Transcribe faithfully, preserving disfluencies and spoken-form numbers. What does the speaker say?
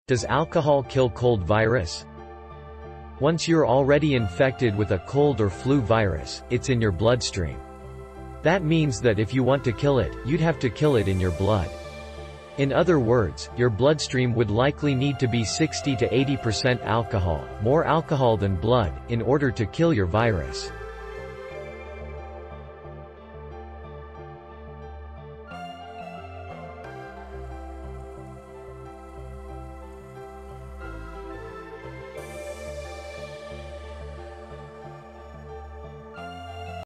Does alcohol kill cold virus? Once you're already infected with a cold or flu virus, it's in your bloodstream. That means that if you want to kill it, you'd have to kill it in your blood. In other words, your bloodstream would likely need to be sixty to eighty percent alcohol, more alcohol than blood, in order to kill your virus.